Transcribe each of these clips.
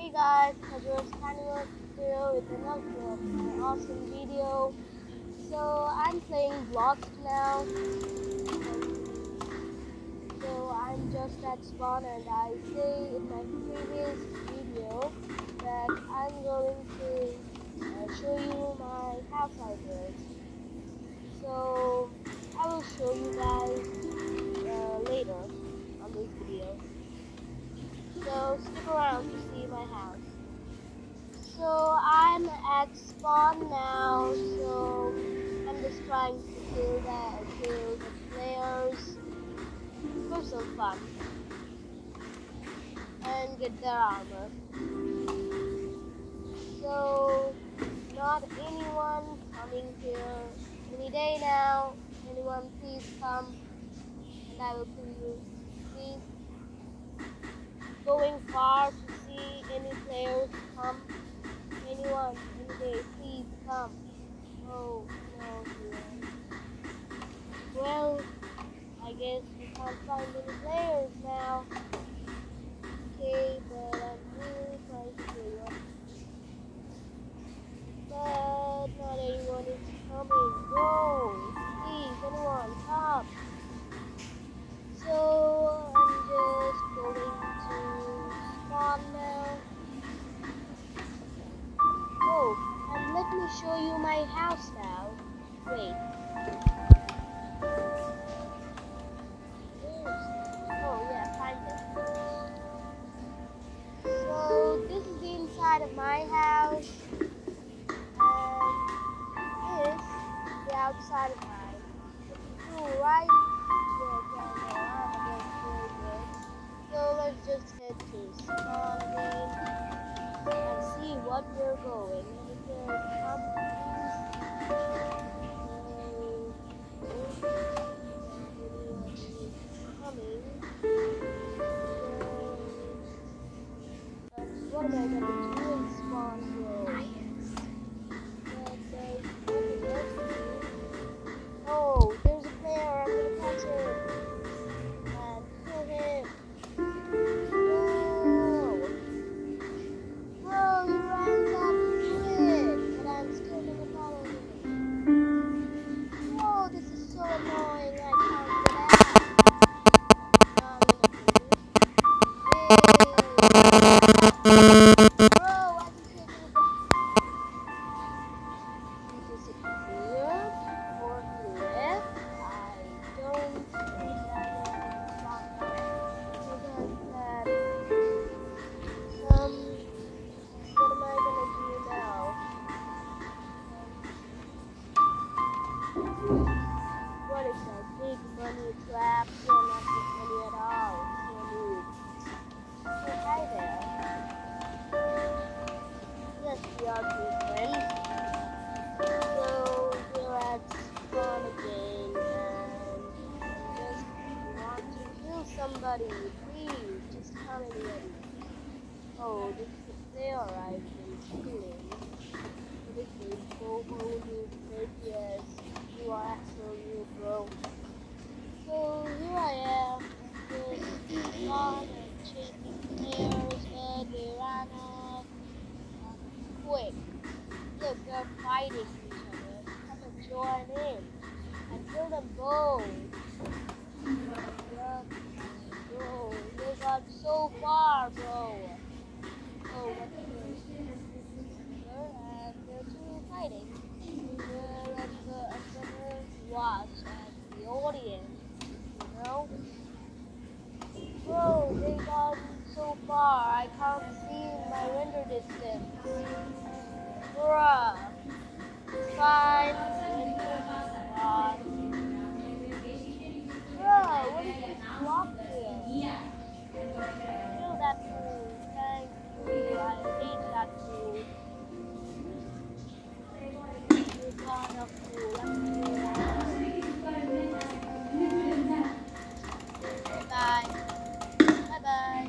Hey guys, Hajur's Animal here with another awesome video. So I'm playing blocks now. So I'm just at spawn and I say in my previous video that I'm going to show you my house I built. So I will show you guys later on this video. So stick around to see my house. So I'm at spawn now, so I'm just trying to kill the players for some fun and get their armor. So not anyone coming here any day now. Anyone please come and I will kill you. Please going far to see any players come. Anyone, any day, please come. Oh, no, dear. Well, I guess we can't find any players now. Okay, but I'm really trying to kill you. But not anyone is coming. Whoa, please, anyone, come. So, I'm just going to spawn now. Oh, and let me show you my house now. Wait. Oh yeah, find it. So this is the inside of my house, and this is the outside of mine. Cool, right? Yes, I know. I'm very good. So let's just head to spawn again and see what we're going. If there's coming, what am I gonna do in spawn world? Oh, there's a player. I'm gonna catch him and kill him. Bro, he runs up to it, but I'm still gonna follow him. Whoa, this is so annoying. I can't get out. Bro, I just hit him. Is it here or left? I don't think what am I gonna do now? What is that big money trap? You're not big money at all. Say hi there. Yes, we are two friends. So we're at spawn again and I just want to kill somebody. Please, just come anybody. Oh, this is a player I've been killing. This is Bobo New Yes, you are actually new, bro. So here I am, just spawn and chasing players, but they ran off quick. Look, they're fighting each other. Come and join in and kill them both. Look, bro, they got so far, bro. Oh, what's this? And they're two fighting. I'm gonna watch as the audience, you know? Bro, they got so far, I can't see my render distance. Bruh. Fine. Bruh, what is this block here? Kill that fool. Thank you. I hate that fool. You're not a fool. Bye. Bye-bye.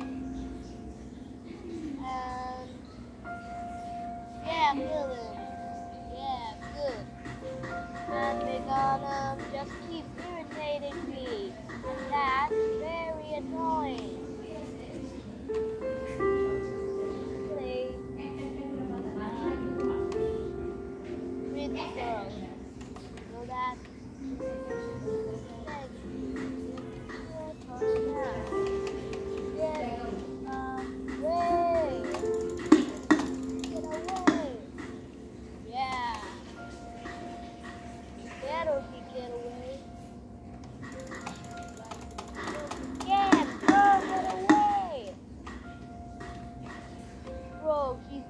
And yeah, kill him. Yeah, good. And they're gonna just keep irritating me. And that's very annoying.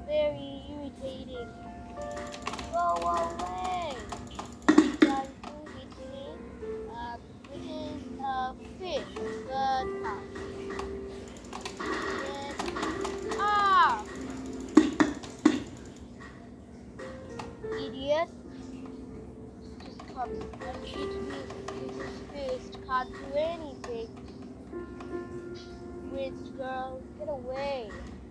very irritating. Go away! He's trying to hit me, which is a fish, but then, idiot! Just comes and hits me with his fist. Can't do anything. Rich girl, get away!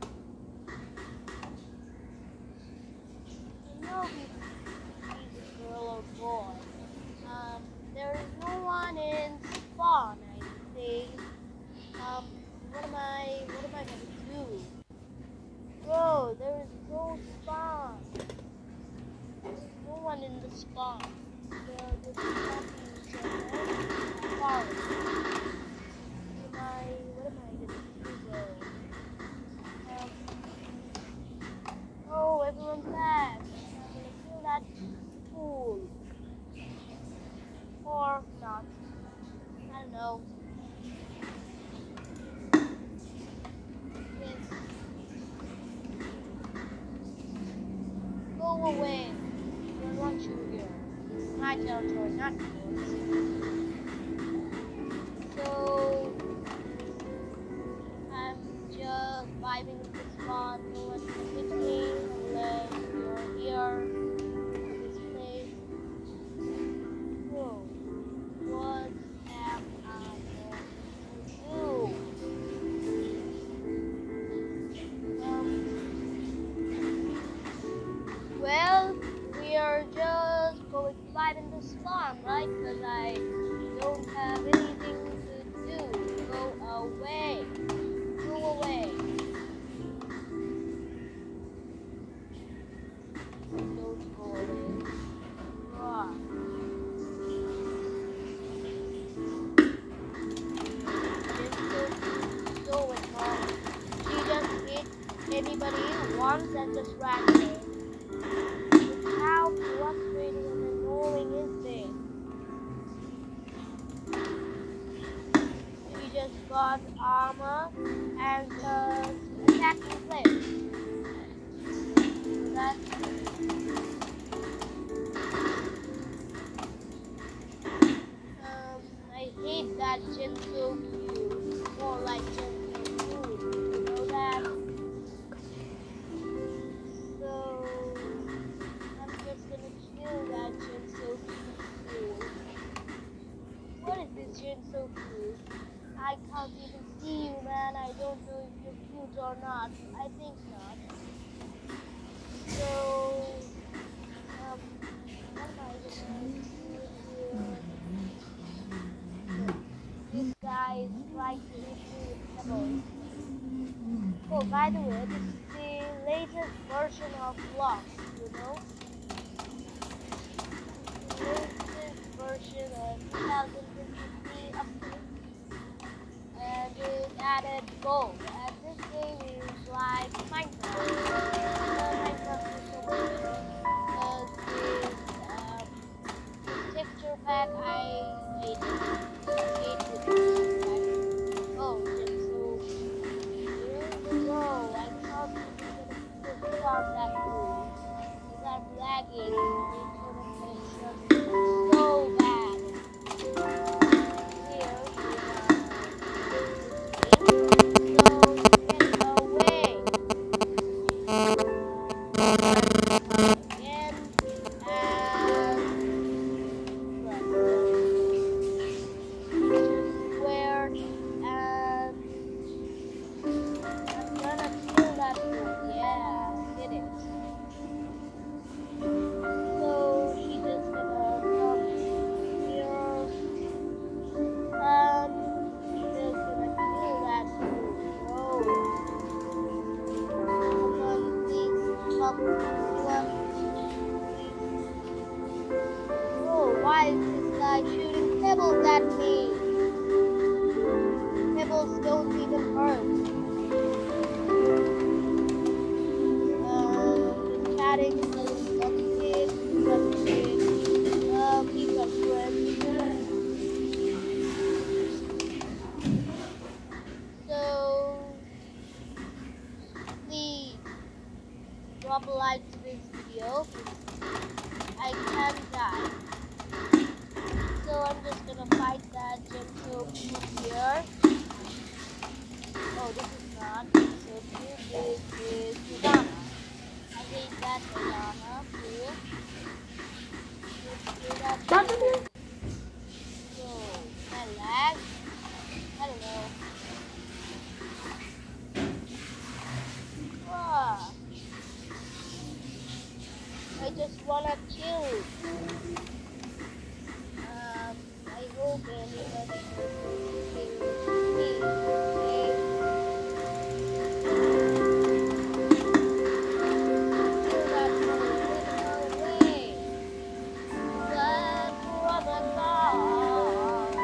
I know he's a girl or boy. There is no one in spawn, I think. What am I gonna do? Bro, there is no spawn. There's no one in the spawn. The zombies are far. What am I gonna do though? Oh, everyone's back. I'm gonna kill that fool. Or not. I don't know. Yes. Go away. I don't want you here. It's my territory, not yours. So I'm just vibing with the spawn. No one can hit me unless you're here in this place. Whoa. What am I going to do? Well, we are just going to vibe in the spawn, right? Because I don't have anything to do. Go away. Go away. Don't go away. Ah. It's so annoying. She just hit anybody once and just ran away. How frustrating and annoying is this? We just got armor and attacking place. I hate that Jinso Q. More like Jinso Q. You know that? So I'm just gonna kill that Jinso Q. What is this Jinso Q? I can't even see you, man. I don't know if you're cute or not. I think not. So, what am I gonna do here? This guy is trying to hit me with pebbles. Oh, by the way, this is the latest version of Lost, you know? The latest version of 2023 update. And it added gold. And this game is like Minecraft. Minecraft is so much this texture pack I hate it. Oh, it's so here. Whoa, I thought we were gonna put on that fool. Because I'm lagging. The internet is so bad. Here we are. So get away. Again and square and I'm gonna kill that fool. Yeah, did it. So she just gonna come here and just gonna kill that fool. Come on, please, come. Oh, why is this guy shooting pebbles at me? Pebbles don't even hurt. Just chatting, keep up friends. So, please, drop a like to this video. I can die. So I'm just gonna fight that Gemso here. Oh, this is not. So this is Madonna. I hate that Madonna too. Let's do that too. So, my lag? I don't know. Ah, I just wanna chill. I hope anybody will kill me. Okay? Kill that motherfucker away. But brother God.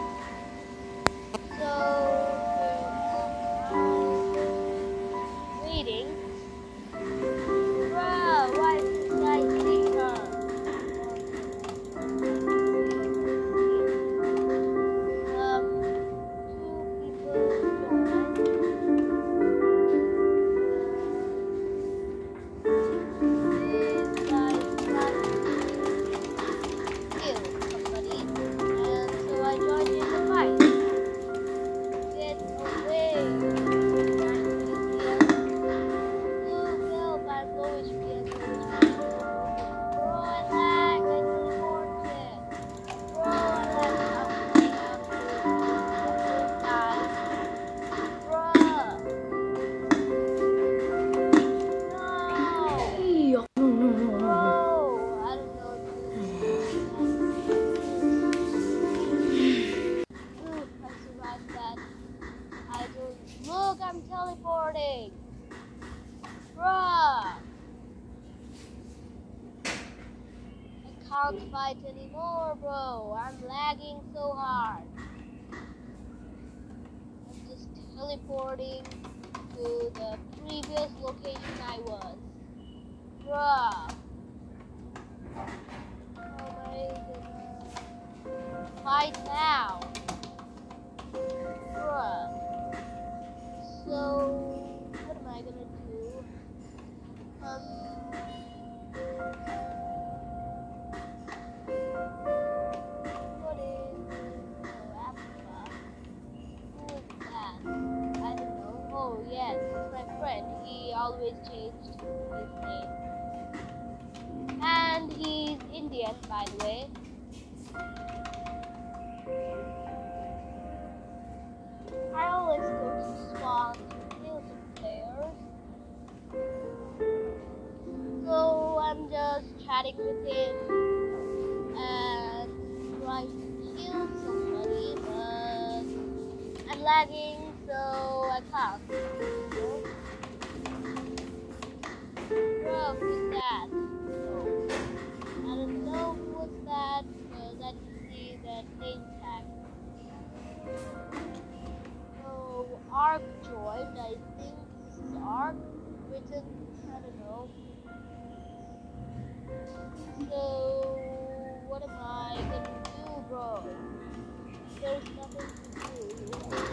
So waiting. Bruh, why is this guy hitting her? Two people joined. This guy tried to kill somebody, and so I joined in the fight. Get away! Blue help! I'm low HP. I'm low HP. Bro, I lag. I teleported. Bro, I lag. Look, I'm teleporting! Bruh! I can't fight anymore, bro. I'm lagging so hard. I'm just teleporting to the previous location I was. Bruh! Oh my goodness. Fight now! Bruh. So, what am I gonna do? What is Africa? Who is that? I don't know. Oh, yes, it's my friend. He always changed his name. And he's Indian, by the way. I always go to spawn to kill the players. So I'm just chatting with him and trying to kill somebody, but I'm lagging, so I can't. Bro, who's that? Oh, I don't know who was that, because I didn't see that name tag. So Ark joined, I think this is Ark, written, I don't know. So what am I gonna do, bro? There's nothing to do.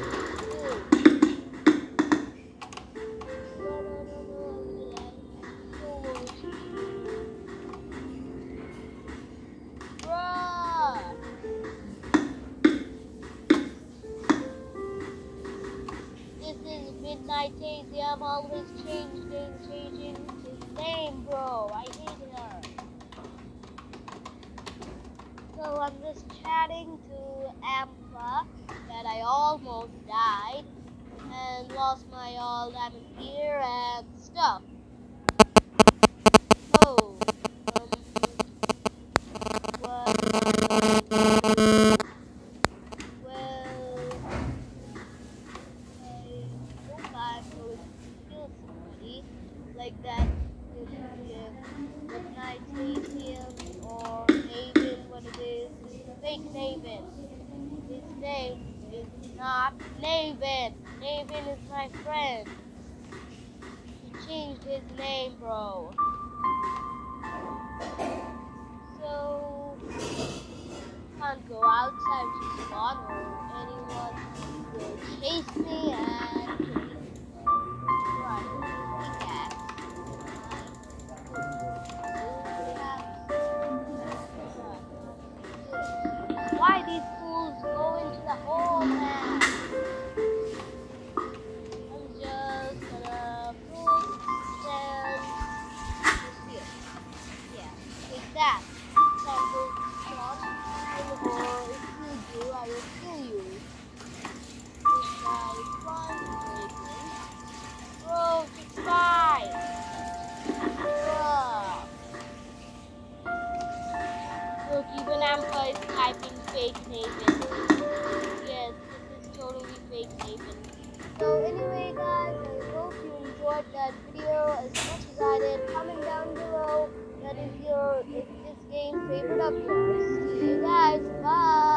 Bruh! This is Midnight Daisy. I'm always changing his name, bro. I hate her. So I'm just chatting to Ampla that I almost died and lost my all diamond gear and stuff. Oh, what? Well, I hope I'm going to kill somebody like that. Midnight Stadium or Naven, what it is. Fake Naven. His name is not Naven. Naven is my friend. He changed his name, bro. So, can't go outside to spawn or anyone will chase me and kill me. Right, pickaxe. Why these fools go into the hole, man? I'm just gonna put sand just here. Yeah, take that. Sample shot. Or if you do, I will kill you. This guy is trying to break in. Bro, just fight. Look, even Ampa is typing fake Nathan. Yes, this is totally fake Nathan. So anyway guys, I hope you enjoyed that video as much as I did. Comment down below that is this game favorite of yours. See you guys. Bye.